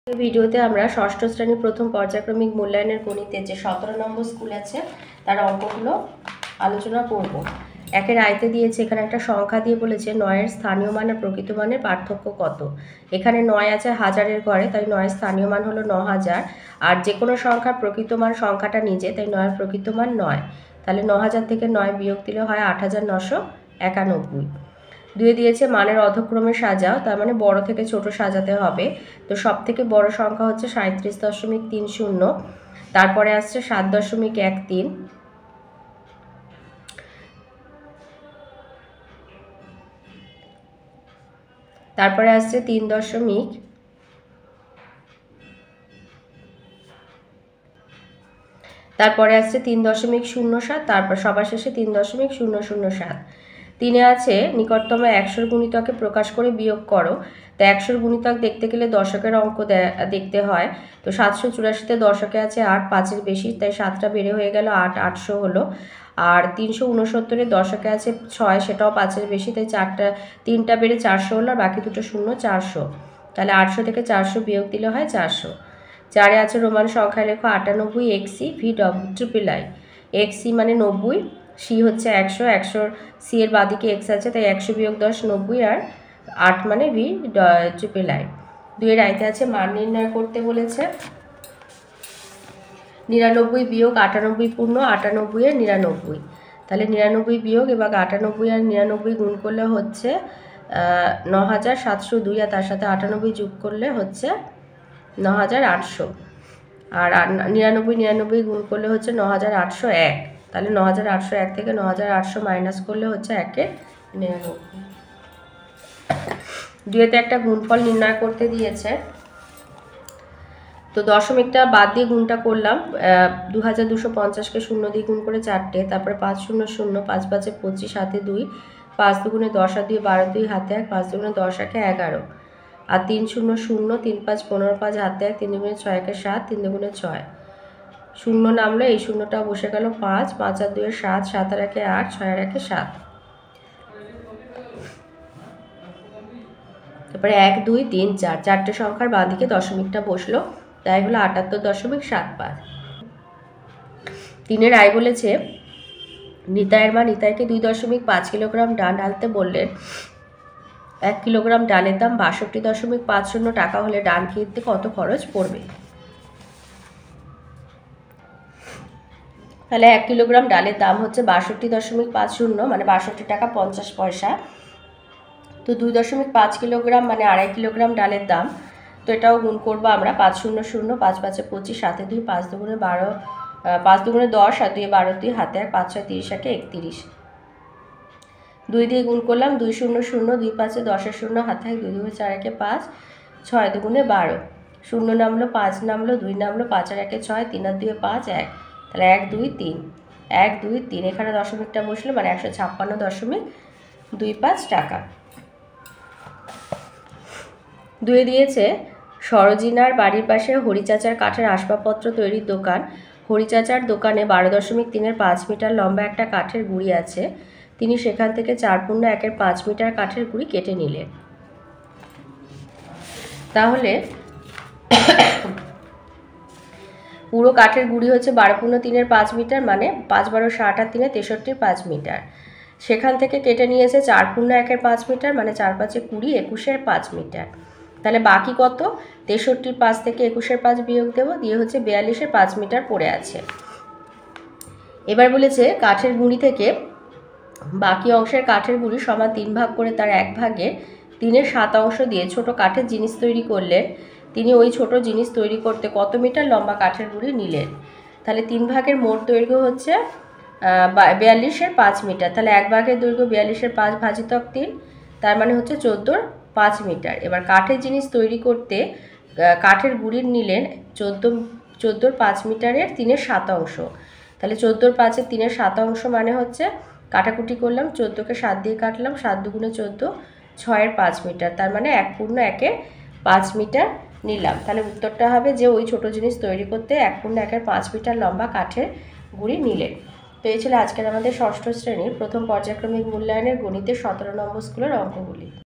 এই ভিডিওতে আমরা ষষ্ঠ শ্রেণীর প্রথম পর্যায়ক্রমিক মূল্যায়নের গণিতে যে 17 নম্বর স্কুল আছে তার অঙ্কগুলো আলোচনা করব। একের আয়তে দিয়েছে এখানে একটা সংখ্যা দিয়ে বলেছে 9 এর স্থানীয় মান আর প্রকৃত মানের পার্থক্য কত। এখানে 9 আছে হাজারের ঘরে, তাই 9 এর স্থানীয় মান হলো 9000, আর যে কোনো সংখ্যার প্রকৃত মান সংখ্যাটা নিজে, তাই 9 এর প্রকৃত মান 9। তাহলে 9000 থেকে 9 বিয়োগ দিলে হয় 8991। দুয়ে দিয়েছে মানের অধক্রমে সাজাও, তার মানে বড় থেকে ছোট সাজাতে হবে। তো সব থেকে বড় সংখ্যা হচ্ছে 37.30, তারপরে আসছে 7.13, তারপরে আসছে 3.07, তারপরে আসছে 3.07, তারপর সবার শেষে 3.007। 3-এ আছে নিকটতম 100 গুণিতকে প্রকাশ করে বিয়োগ করো। তো 100 গুণিতক দেখতে গেলে দশকের অঙ্ক দেখতে হয়। তো 784-তে দশকে আছে 8, 5-এর বেশি, তাই 7টা বেড়ে হয়ে গেল 8, 800 হলো। আর 369-এর দশকে আছে 6, সেটাও 5-এর বেশি, তাই 3টা বেড়ে 400 হলো, আর বাকি দুটো শূন্য 400। তাহলে 800 থেকে 400 বিয়োগ দিলে হয় 400। 4-এ আছে রোমান সংখ্যায় লেখো 98 XC VIII। XC মানে 90, সি হচ্ছে 100, 100 সি এর বাদিকে এক্স আছে, তাই 100 বিয়োগ 10 90, আর 8 মানে VIII। 2-এর আয়তে আছে মান নির্ণয় করতে বলেছে 99 বিয়োগ 98 পূর্ণ 98 এর 99। তাহলে 99 বিয়োগ এবং 98 আর 99 গুণ করলে হচ্ছে 9702, আর তার সাথে 98 যোগ করলে হচ্ছে 9800, আর 99 গুণ করলে হচ্ছে 9801। তাহলে 9801 থেকে 9800 মাইনাস করলে হচ্ছে 1/99। 2-এতে একটা গুণফল নির্ণয় করতে দিয়েছে। তো দশমিকটা বাদ দিয়ে গুণটা করলাম। 2250-কে 0 দিয়ে গুণ করে 4টে, তারপরে 5 0 0, 5 5 25, হাতে 2, 5 2 10 আর 2 12, 2 হাতে 1, 5 2 10 1 11, আর 3 0 0, 3 5 15, 5 হাতে 1, 3 2 6 1 7, 3 2 6 শূন্য নামলো, এই শূন্যটা বসে গেল 5, 5 আর 2 7, 7 আর 1 8, 6 আর 1 7। তারপরে 1 2 3 4, চারটে সংখ্যার বাঁ দিকে দশমিকটা বসলো, তাই হলো 78.75। 3-এর আয় বলেছে নিতাইয়ের মা নিতাইকে 2.5 কিলোগ্রাম ডাল ঢালতে বললেন। 1 কিলোগ্রাম ডালের দাম 62.50 টাকা হলে ডাল কিনতে কত খরচ পড়বে। তাহলে 1 কিলোগ্রাম ডালের দাম হচ্ছে 62.50, মানে 62 টাকা 50 পয়সা। তো 2.5 কিলোগ্রাম মানে 2.5 কিলোগ্রাম ডালের দাম। তো এটাও গুণ করবো আমরা। 5 0 0, 5 5 25, হাতে 2, 5 2 12, 5 2 10, আর 2 12, 2 হাতে 1, 5 6 30 1 31। 2 দিয়ে গুণ করলাম, 2 0 0, 2 5 10 0, হাতে 1, 2 2 4 1 5, 6 2 12, 0 নামলো, 5 নামলো, 2 নামলো, 5 আর 1 6, 3 আর 2 5 1। তাহলে 1 2 3, 1 2 3, এখানে দশমিকটা বসলো, মানে 156.25 টাকা। 2-এ দিয়েছে সরোজিনার বাড়ির পাশে হরিচাচার কাঠের আসবাবপত্র তৈরির দোকান। হরিচাচার দোকানে 12.3 5 মিটার লম্বা একটা কাঠের গুঁড়ি আছে। তিনি সেখান থেকে 4.1 5 মিটার কাঠের গুঁড়ি কেটে নিলেন। তাহলে পুরো কাঠের গুঁড়ি হচ্ছে 12.3 5 মিটার, মানে 5 12 60 আর 3 63 5 মিটার। সেখান থেকে কেটে নিয়েছে 4.1 5 মিটার, মানে 4 5 20, 21 5 মিটার। তাহলে বাকি কত? 63 5 থেকে 21 5 বিয়োগ দেবো, দিয়ে হচ্ছে 42 5 মিটার পড়ে আছে। এবার বলেছে কাঠের গুঁড়ি থেকে বাকি অংশের কাঠের গুঁড়ি সমান 3 ভাগ করে তার 1 ভাগে 3/7 অংশ দিয়ে ছোট কাঠের জিনিস তৈরি করলেন। তিনি ওই ছোট জিনিস তৈরি করতে কত মিটার লম্বা কাঠের গুঁড়ি নিলেন? তাহলে 3 ভাগের মোট দৈর্ঘ্য হচ্ছে 42 5 মিটার। তাহলে 1 ভাগের দৈর্ঘ্য 42 5 ভাজিতক 3, তার মানে হচ্ছে 14 5 মিটার। এবার কাঠের জিনিস তৈরি করতে কাঠের গুঁড়ি নিলেন 14 5 মিটারের 3/7 অংশ। তাহলে 14 5-এর 3/7 অংশ মানে হচ্ছে, কাটাকুটি করলাম, 14কে 7 দিয়ে কাটলাম, 7 2 14, 6 5 মিটার, তার মানে 1.1 মিটার নিলাম। তাহলে উত্তরটা হবে যে ওই ছোট জিনিস তৈরি করতে 1.1 5 মিটার লম্বা কাঠের গুঁড়ি নিলেন। তো এই ছিল আজকের আমাদের ষষ্ঠ শ্রেণীর প্রথম পর্যায়ক্রমিক মূল্যায়নের গণিতের 17 নম্বর স্কুলের অঙ্কগুলি।